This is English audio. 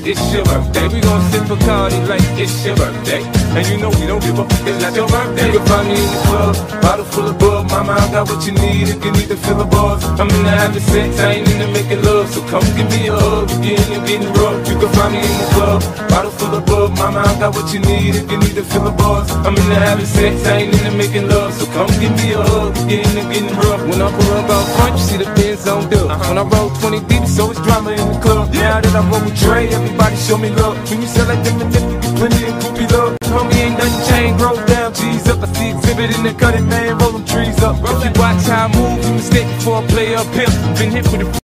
it's your birthday. We gon' sip Bacardi like it's your birthday. And you know we don't give up, it's not your birthday. You can find me in the club, bottle full of bug. Mama, I got what you need if you need to fill the bars. I'm into having sex, I ain't into making love. So come give me a hug if you're into getting rough. You can find me in the club, bottle full of bug. Mama, I got what you need if you need to fill the bars. I'm into having sex, I ain't into making love. So come give me a hug if you're into getting rough. When I pull up out front, you see the Benz on dub. When I roll 20 deep, so it's drama in the club. Now that I roll with Dre, everybody show me love. When you sell like them and them, you get plenty of groupie love. Homie, ain't nothing changed, roll down, G's up. I see exhibit in the cutting, man, roll them trees up. If you watch how I move, you mistake before I play up pimp. Been hit with a